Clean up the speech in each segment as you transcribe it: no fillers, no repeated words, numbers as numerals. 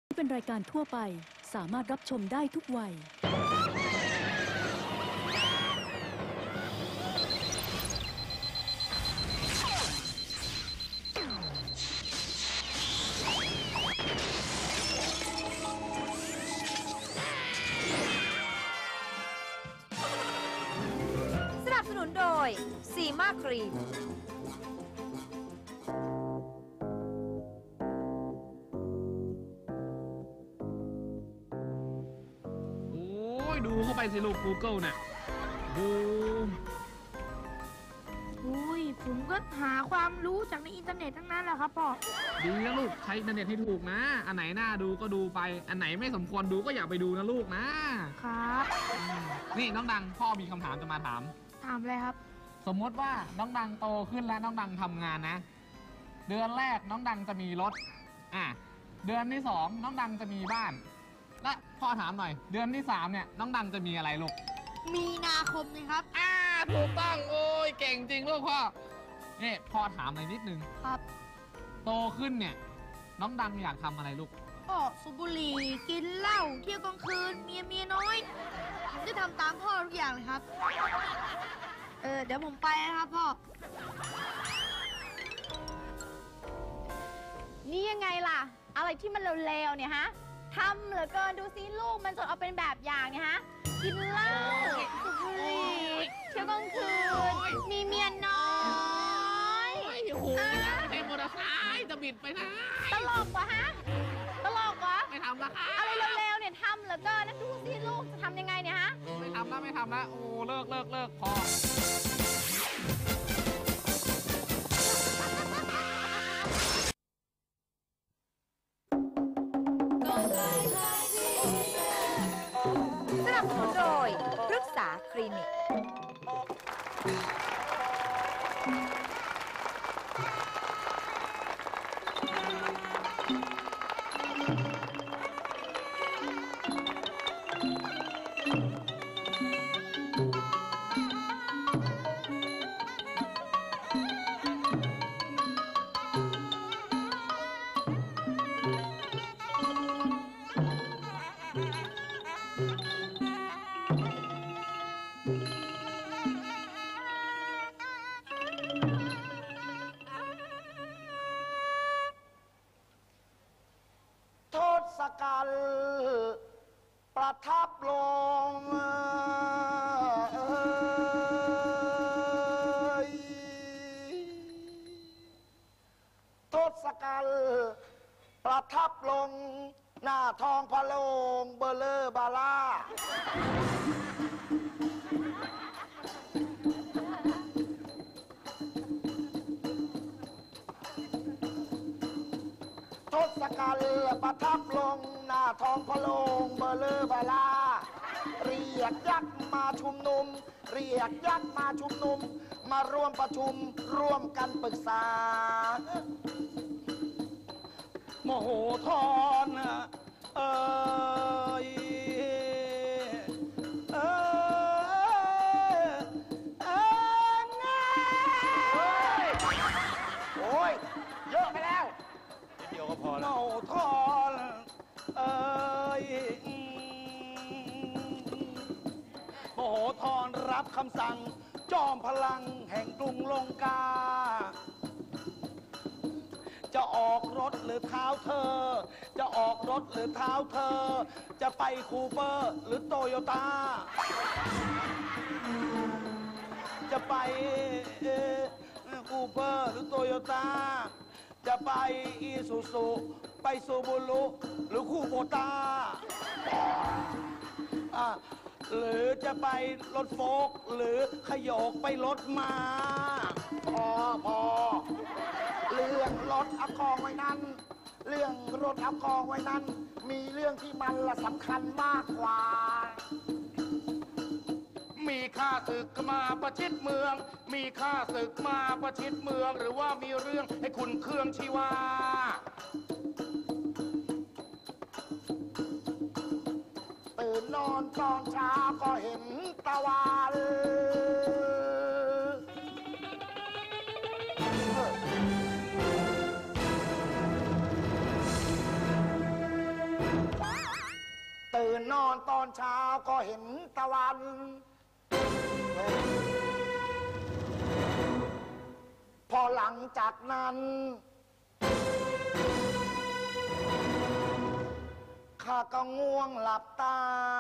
เป็นรายการทั่วไปสามารถรับชมได้ทุกวัยสนับสนุนโดยซีมาครีมดูเข้าไปสิลูก Google น่ะบูมอุ้ยผมก็หาความรู้จากในอินเทอร์เน็ตทั้งนั้นแหละครับพ่อดีนะลูกใช้อินเทอร์เน็ตให้ถูกนะอันไหนน่าดูก็ดูไปอันไหนไม่สมควรดูก็อย่าไปดูนะลูกนะครับนี่น้องดังพ่อมีคำถามจะมาถามอะไรครับสมมติว่าน้องดังโตขึ้นแล้วน้องดังทำงานนะเดือนแรกน้องดังจะมีรถเดือนที่2น้องดังจะมีบ้านและพ่อถามหน่อยเดือนที่3เนี่ยน้องดังจะมีอะไรลูกมีนาคมนี่ครับถูกต้องโอ้ยเก่งจริงลูกพ่อนี่พ่อถามอะไรนิดนึงครับโตขึ้นเนี่ยน้องดังอยากทำอะไรลูกสูบบุหรี่กินเหล้าเที่ยวกลางคืนเมียน้อยผมจะทำตามพ่อทุกอย่างเลยครับเดี๋ยวผมไปนะครับพ่อนี่ยังไงล่ะอะไรที่มันเลวๆเนี่ยฮะทำเหลือเกินดูซิลูกมันจนเอาเป็นแบบอย่างเนี่ยฮะกินเหล้าสูบบุหรี่เที่ยวกลางคืนมีเมียน้อยโอ้โหไอ้มอเตอร์ไซค์จะบิดไปนะตลกวะฮะตลกวะไม่ทำละค่ะอะไรเลวๆเนี่ยทำเหลือเกินนะดูซิลูกจะทำยังไงเนี่ยฮะไม่ทำละโอ้เลิกพอสนับสนุนโดยปรึกษาคลินิกกัลประทับลงทศกัณฐ์ประทับลงหน้าทองพระโลงเบลอบาล่าทศกัณฐ์ประทับลงหน้าทองพระโลงเบลอบาลาเรียกยักษ์มาชุมนุมเรียกยักษ์มาชุมนุมมาร่วมประชุมร่วมกันปรึกษาโมโหทอนโอ้ยเยอะไปแล้วเดี๋ยวก็พอแล้วโมโหทอนโมโหทอนรับคำสั่งจอมพลังแห่งกรุงลงกาจะออกรถหรือเท้าเธอจะออกรถหรือเท้าเธอจะไปคูเปอร์หรือโตโยต้าจะไปคูเปอร์หรือโตโยต้าจะไปอีซูซูไปซูบูรุหรือคูโบต้าหรือจะไปรถโฟล์กหรือขยโกไปรถมาพอเรื่องรถเอากองไว้นั้นเรื่องรถเอากองไว้นั้นมีเรื่องที่มันละสำคัญมากกว่ามีข้าศึกมาประชิดเมืองมีข้าศึกมาประชิดเมืองหรือว่ามีเรื่องให้คุณเครื่องชีวาตื่นนอนตอนเช้าก็เห็นตะวันนอนตอนเช้าก็เห็นตะวันพอหลังจากนั้นข้าก็ง่วงหลับตา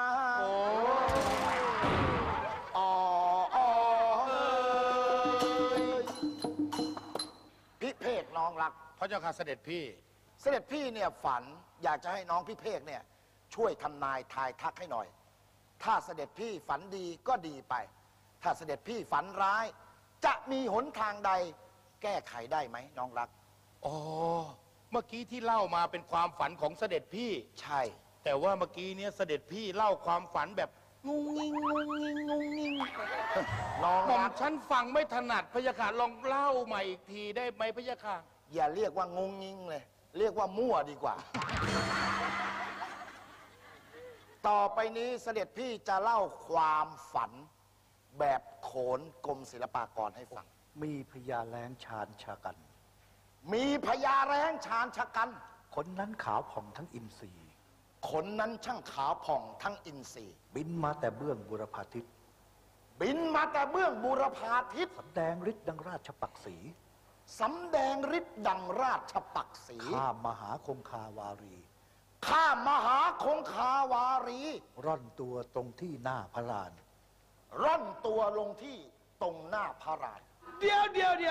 พิเภกน้องรักพระเจ้าค่ะเสด็จพี่เสด็จพี่เนี่ยฝันอยากจะให้น้องพิเภกเนี่ยช่วยทำนายทายทักให้หน่อยถ้าเสด็จพี่ฝันดีก็ดีไปถ้าเสด็จพี่ฝันร้ายจะมีหนทางใดแก้ไขได้ไหมน้องรักอ๋อ เมื่อกี้ที่เล่ามาเป็นความฝันของเสด็จพี่ใช่แต่ว่าเมื่อกี้เนี้ยเสด็จพี่เล่าความฝันแบบงุงงิงงุงงิงงุงงิงน้องหม่อมรักฉันฟังไม่ถนัดพระยาค่ะลองเล่าใหม่อีกทีได้ไหมพระยาค่ะอย่าเรียกว่างงงิงเลยเรียกว่ามั่วดีกว่า ต่อไปนี้เสด็จพี่จะเล่าความฝันแบบโขนกรมศิลปากรให้ฟังมีพญาแล้งชาญชากันมีพญาแร้งชาญชะกันคนนั้นขาวผ่องทั้งอินทรีย์ขนนั้นช่างขาวผ่องทั้งอินทรีย์บินมาแต่เบื้องบุรพาทิตย์บินมาแต่เบื้องบูรพาทิตย์สำแดงฤทธิ์ดังราชปักษีสำแดงฤทธิ์ดังราชปักษีข้ามมหาคงคาวารีข้ามมหาคงคาวารีร่อนตัวตรงที่หน้าพระลานร่อนตัวลงที่ตรงหน้าพระราชเดี๋ยว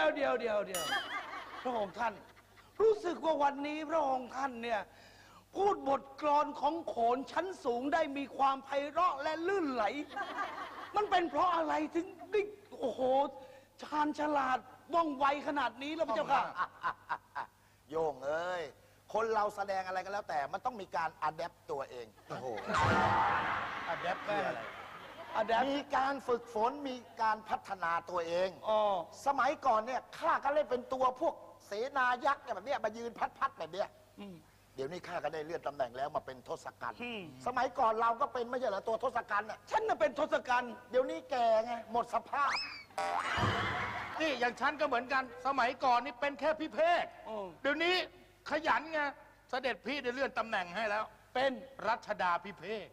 พระองค์ท่าน รู้สึกว่าวันนี้พระองค์ท่านเนี่ยพูดบทกลอนของโขนชั้นสูงได้มีความไพเราะและลื่นไหล มันเป็นเพราะอะไรถึงได้โอ้โหชาญฉลาดว่องไวขนาดนี้แล้วพระเจ้าค่ะโยงเอ้ย คนเราแสดงอะไรก็แล้วแต่มันต้องมีการอัดแอปตัวเอง โอ้โหอะแดปคืออะไรมีการฝึกฝนมีการพัฒนาตัวเองอ๋อสมัยก่อนเนี่ยข้าก็เล่นเป็นตัวพวกเสนายักษ์เนี่ยแบบเนี้ยมายืนพัดแบบเนี้ยเดี๋ยวนี้ข้าก็ได้เลื่อนตำแหน่งแล้วมาเป็นทศกัณฐ์สมัยก่อนเราก็เป็นไม่ใช่เหรอตัวทศกัณฐ์น่ะฉันน่ะเป็นทศกัณฐ์เดี๋ยวนี้แกไงหมดสภาพนี่อย่างฉันก็เหมือนกัน สมัยก่อนนี่เป็นแค่พิเภกโอ้เดี๋ยวนี้ขยันไง เสด็จพี่ได้เลื่อนตำแหน่งให้แล้วเป็นรัชดาพิเภก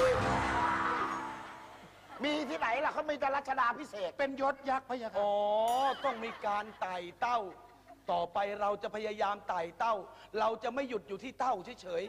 มีที่ไหนล่ะเขามีแต่รัชดาพิเศษเป็นยศยักษ์พระยาค่ะอ๋อต้องมีการไต่เต้า ต่อไปเราจะพยายามไต่เต้า เราจะไม่หยุดอยู่ที่เต้าเฉย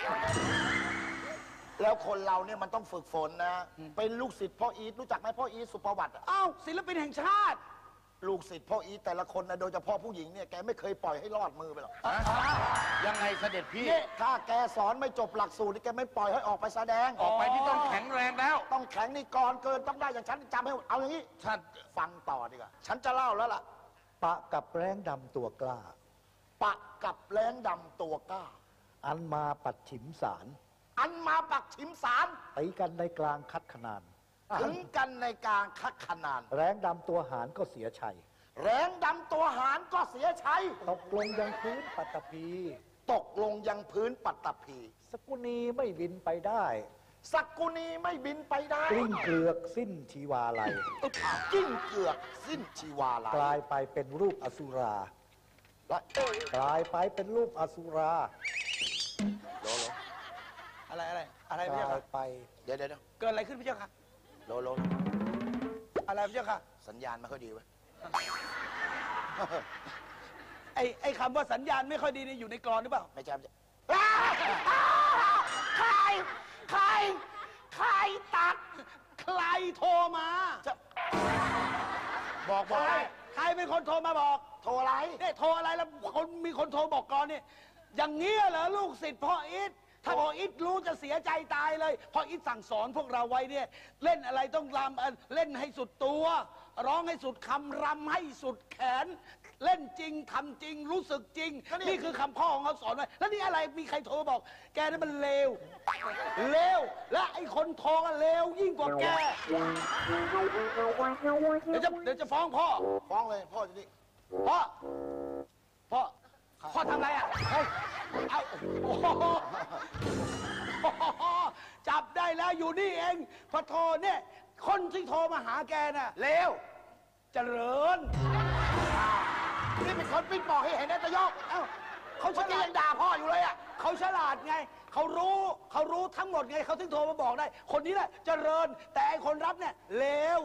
แล้วคนเราเนี่ยมันต้องฝึกฝนนะ เป็นลูกศิษย์พ่ออีทรู้จักไหมพ่ออีทสุประวัติอะๆอ้าวศิลปินแห่งชาติลูกศิษย์พ่ออีทแต่ละคนนะโดยเฉพาะผู้หญิงเนี่ยแกไม่เคยปล่อยให้รอดมือไปหรอกยังไงเสด็จพี่ถ้าแกสอนไม่จบหลักสูตรนี่แกไม่ปล่อยให้ออกไปแสดงออกไปที่ต้องแข็งแรงแล้วต้องแข็งนี่ก่อนเกินต้องได้อย่างฉันจำให้หมดเอาอย่างนี้ท่านฟังต่อดีกว่าฉันจะเล่าแล้วล่ะปะกับแรงดำตัวกล้าปะกับแรงดำตัวกล้าอันมาปัดฉิมสารอันมาปักฉิมสารตีกันในกลางคัดขนานถึงกันในกลางคัดขนานแรงดำตัวหารก็เสียชัยแรงดำตัวหารก็เสียชัยตกลงยังพื้นปัตตภีตกลงยังพื้นปัตตภีสกุณีไม่บินไปได้สักกุณีไม่บินไปได้กลิ้งเกลือกสิ้นชีวาลัยกิ้งเกือกสิ้นชีวาลากลายไปเป็นรูปอสุราและกลายไปเป็นรูปอสุราอะไรพระกเจ้าลาค่ะยไปเดี๋ยวเกิดอะไรขึ้นพระเจ้าค่ะโลอะไรพระเจ้าค่ะสัญญาณไม่ค่อยดีเว้ยไอ้คำว่าสัญญาณไม่ค่อยดีนี่อยู่ในกลอนหรือเปล่าไม่ใช่ใครตัดใครโทรมาบอกใครเป็นคนโทรมาบอกโทรอะไรเนี่ยโทรอะไรแล้วมีคนโทรบอกกลอนเนี่ยอย่างเงี้ยเหรอลูกศิษย์พ่ออิทถ้าพ่ออิทรู้จะเสียใจตายเลยพ่ออิทสั่งสอนพวกเราไว้เนี่ยเล่นอะไรต้องรำเล่นให้สุดตัว ร้องให้สุดคำรำให้สุดแขน เล่นจริงทำจริงรู้สึกจริง นี่คือคำพ่อของเขาสอนไว้แล้วนี่อะไรมีใครโทรบอก แกนั่นมันเลวและไอ้คนโทรก็เลวยิ่งกว่าแกเดี๋ยวจะฟ้องพ่อฟ้องเลยพ่อจะนี่พ่อทำอะไรอ่ะเอาโอ้โหจับได้แล้วอยู่นี่เองพอโทรเนี่ยคนที่โทรมาหาแกน่ะเลวเจริญนี่เป็นคนปิ้งบอกให้เห็นนะตะยกเอ้าเขาฉเมื่อกี้ลาดยังด่าพ่ออยู่เลยอ่ะเขาฉลาดไง เขารู้เขารู้ทั้งหมดไงเขาถึงโทรมาบอกได้ คนนี้แหละเจริญ แต่ไอ้คนรับเนี่ยเลว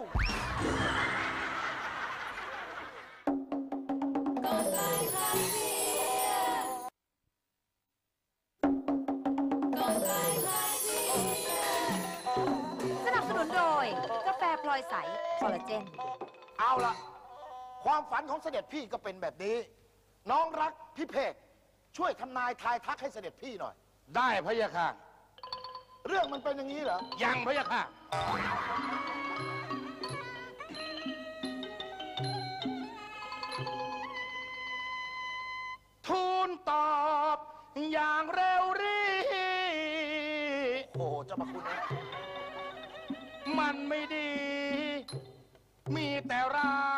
สนับสนุนโดย กาแฟพลอยใส คอลลาเจนเอาละความฝันของเสด็จพี่ก็เป็นแบบนี้ น้องรักพี่เพกช่วยทำนายทายทักให้เสด็จพี่หน่อยได้พะยะค่ะเรื่องมันเป็นอย่างนี้เหรอยังพะยะค่ะ ทูลตอบอย่างเร็วรีโอ้โหเจ้าพระคุณนะมันไม่ดี มีแต่ร้าย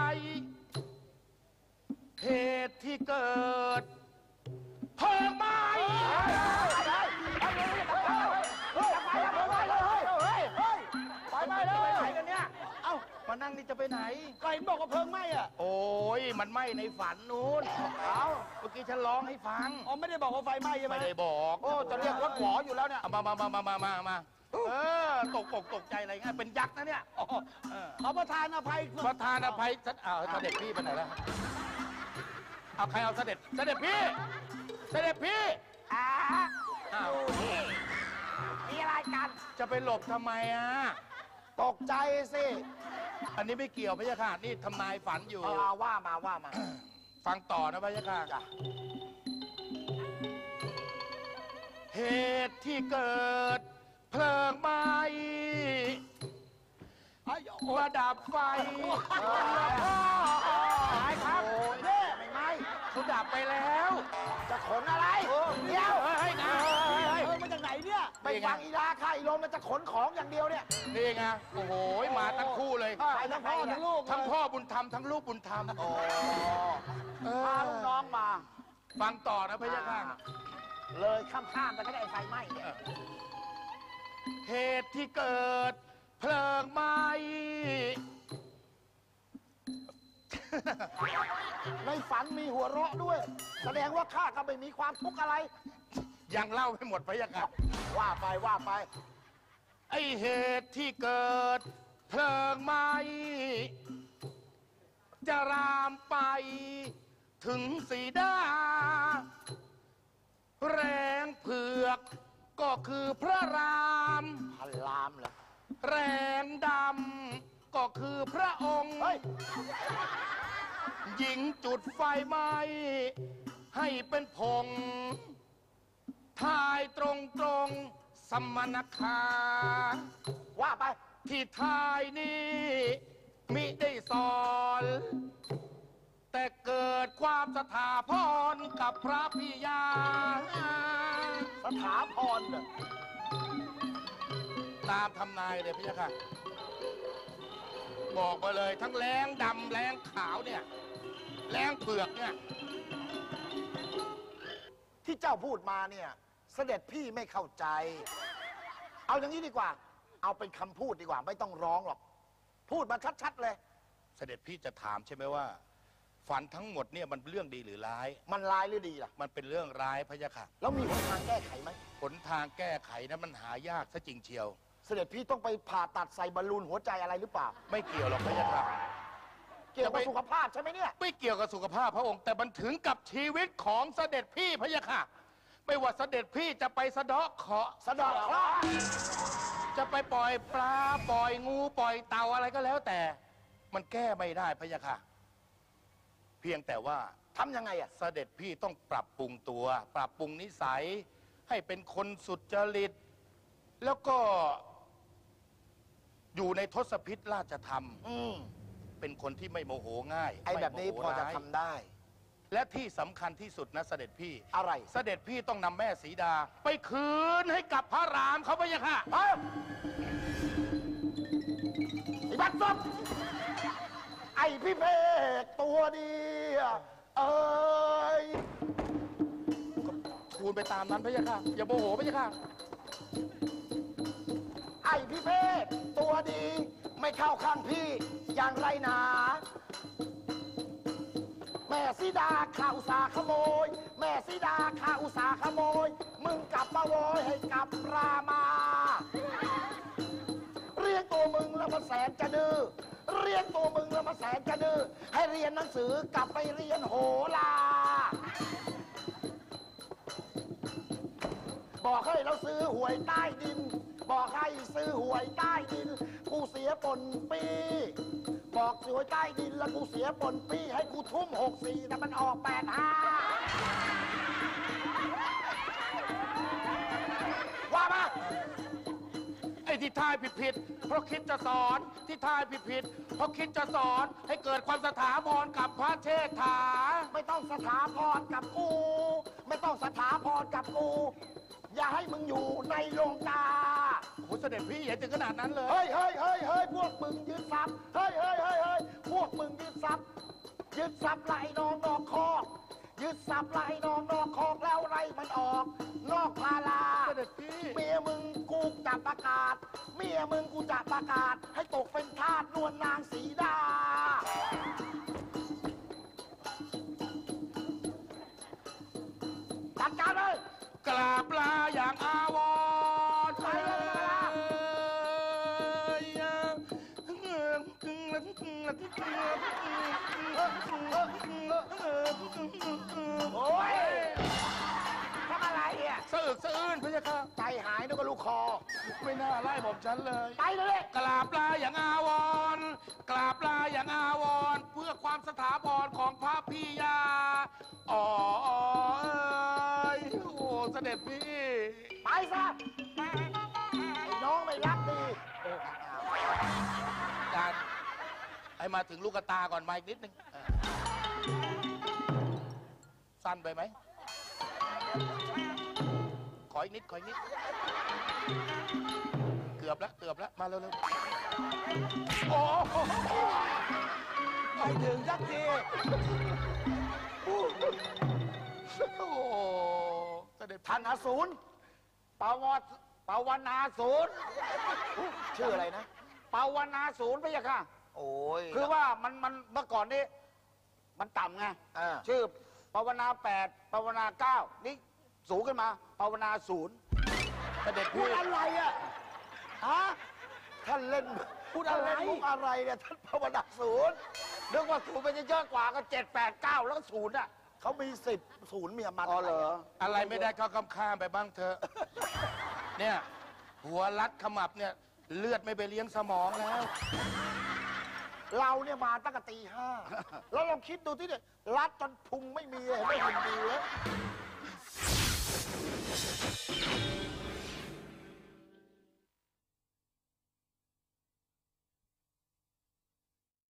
เหตุที่เกิดเพลิงไหม้ไปไม่เลยไปไหนกันเนี่ย เอ้า มานั่งนี่จะไปไหนก็เห็นบอกว่าเพลิงไหม้อะโอ้ย มันไหม้ในฝันนู้นเอ้าเมื่อกี้ฉันร้องให้ฟังอ๋อไม่ได้บอกว่าไฟไหม้ใช่ไหมไม่ได้บอกโอ้จะเรียกรถหวออยู่แล้วเนี่ยเอามา ตกอกตกใจอะไรเงี้ยเป็นยักษ์นะเนี่ยอ๋อเขาประทานอภัยประธานอภัยฉันเสด็จพี่ไปไหนแล้วเอาใครเอาเสด็จพี่ เสด็จพี่อ้าวมีอะไรกันจะไปหลบทำไมอ่ะตกใจสิอันนี้ไม่เกี่ยวพะยะค่ะ นี่ทำนายฝันอยู่ว่ามาฟังต่อนะพะยะค่ะจ้ะเหตุที่เกิดเพลิงไหม้มาดับไฟครับเนี่ยไม่ไหมเขาดับไปแล้วจะขนอะไร เดี๋ยวเฮ้ยมาจากไหนเนี่ยไปฟังอีลาค่ะอีโรมมันจะขนของอย่างเดียวเนี่ยนี่ไง โอ้โห มาทั้งคู่เลยไปทั้งพ่อทั้งลูกทั้งพ่อบุญธรรมทั้งลูกบุญธรรมพาลูกน้องมาฟังต่อนะพะยะค่ะเลยข้ามๆไปก็ได้ไฟไหม้เนี่ยเหตุที่เกิดเพลิงไหม้ในฝันมีหัวเราะด้วย แสดงว่าข้าก็ไม่มีความทุกข์อะไรยังเล่าไม่หมดพะยะค่ะว่าไปไอเหตุที่เกิดเพลิงไหม้จะรามไปถึงสีดา แรงเผือกก็คือพระรามพันลามเหรอแรงดำก็คือพระองค์เฮ้ยหญิงจุดไฟไหม้ให้เป็นผงทายตรงสมณคาว่าไปที่ทายนี้มิได้สอน แต่เกิดความสถาพรกับพระพิยาสถาพรเหรอตามทำนายเลยพี่ยะค่ะ บอกมาเลยทั้งแรงดำแรงขาวเนี่ยแรงเผือกเนี่ยที่เจ้าพูดมาเนี่ย เสด็จพี่ไม่เข้าใจ เอาอย่างนี้ดีกว่า เอาเป็นคำพูดดีกว่า ไม่ต้องร้องหรอก พูดมาชัดๆเลยเสด็จพี่จะถามใช่ไหมว่า ฝันทั้งหมดเนี่ยมันเรื่องดีหรือร้ายมันร้ายหรือดีล่ะมันเป็นเรื่องร้ายพะยะค่ะแล้วมีหนทางแก้ไขไหมหนทางแก้ไขนะมันหายากซะจริงเชียวเสด็จพี่ต้องไปผ่าตัดใส่บอลลูนหัวใจอะไรหรือเปล่าไม่เกี่ยวหรอกพะยะค่ะเกี่ยวกับสุขภาพใช่ไหมเนี่ยไม่เกี่ยวกับสุขภาพพระองค์ แต่มันถึงกับชีวิตของเสด็จพี่พะยะค่ะ ไม่ว่าเสด็จพี่จะไปสะเดาะเคราะห์สะเดอกเคราะห์จะไปปล่อยปลาปล่อยงูปล่อยเต่าอะไรก็แล้วแต่ มันแก้ไม่ได้พะยะค่ะ เพียงแต่ว่าทำยังไงอะเสด็จพี่ต้องปรับปรุงตัว ปรับปรุงนิสัย ให้เป็นคนสุจริต แล้วก็อยู่ในทศพิธราชธรรม เป็นคนที่ไม่โมโหง่ายไอ้แบบนี้ไม่โมพโหอจะร้ายทำได้และที่สำคัญที่สุดนะเสด็จพี่อะไรเสด็จพี่ต้องนำแม่สีดา ไปคืนให้กับพระรามเขาพะยะค่ะเอ้าไอ้บัตรซบไอ้พี่เพกตัวดีอะเอ้ยคูณไปตามนั้นพะยะค่ะ อย่าโมโหพะยะค่ะไอ้พี่เพกตัวดี ไม่เข้าข้างพี่ อย่างไรหนา แม่สีดาข้าอุตสาห์ขโมย แม่สีดาข้าอุตสาห์ขโมยมึงกลับมาโวยให้กลับรามา เรียกตัวมึงแล้วมาแสนจะดื้อเรียกตัวมึงแล้วมาแสนจะดื้อให้เรียนหนังสือกลับไปเรียนโหราบอกให้เราซื้อหวยใต้ดิน บอกให้ซื้อหวยใต้ดิน กูเสียปนปีบอกหวยใต้ดินแล้วกูเสียปนปีให้กูทุ่ม64แต่มันออก85ว่ามาไอ้ที่ทายผิดๆเพราะคิดจะสอนที่ทายผิดๆเพราะคิดจะสอนให้เกิดความสถาพรกับพระเชษฐาไม่ต้องสถาพรกับกู ไม่ต้องสถาพรกับกู อย่าให้มึงอยู่ในโรงกาโอ้เสด็จพี่อย่าถึงขนาดนั้นเลยเฮ้ยเฮ้ยเฮ้ยเฮ้ยพวกมึงยึดทรัพย์เฮ้ยเฮ้ยเฮ้ยเฮ้ยพวกมึงยึดทรัพย์ยึดทรัพย์ไล่น้องนอกคอกยึดทรัพย์ไล่น้องนอกคอกแล้วไล่มันออก นอกพาลาเสด็จพี่เมียมึงกูจะประกาศ เมียมึงกูจะประกาศ ให้ตกเป็นทาสนวลนางสีดา จัดการเลยกราบลาอย่างอาวรณ์ไปเลยเวลา โอ้ยทำอะไรอ่ะสะอึกสะอื้นพระเจ้าค่ะใจหายนึกว่าลูกคอไม่น่าไล่ผมฉันเลยไปเลยกราบลาอย่างอาวรณ์กราบลาอย่างอาวรณ์เพื่อความสถาพรของพระพิยาอ๋อเอ้ยโอ้เสด็จพี่ไปซะไอ้น้องไม่รักดีจานให้มาถึงลูกตาก่อนมาอีกนิดนึงสั้นไปไหมขออีกนิดขออีกนิด เกือบแล้วมาเร็วๆโอ้โหไปถึงสักทีโอ้โหเสด็จท่านอสูรปวนาสูรชื่ออะไรนะปาวนาศูนย์พระยาค่ะโอ้ยคือว่ามันเมื่อก่อนนี้มันต่ำไง ชื่อปาวนา8ปาวนา9นี่สูงขึ้นมาปาวนา0 เสด็จพูพี่ดอะไรอ่ะฮะท่านเล่นพูดอะไรท่านเล่นมุกอะไรเนี่ยท่านภาวนาศูนย์นึกว่า0มันจะเยอะกว่าก็7 8 9แล้วก็0อ่ะเขามี10ศูนย์เมียมันอ๋อเหรออะไรไม่ได้ก็ข้ามไปบ้างเถอะ เนี่ย หัวรัดขมับเนี่ย เลือดไม่ไปเลี้ยงสมองแล้วเราเนี่ยมาตั้งแต่ตี 5แล้วลองคิดดูที่เนี่ยรัดจนพุงไม่มีเลยไม่เห็นดีเลย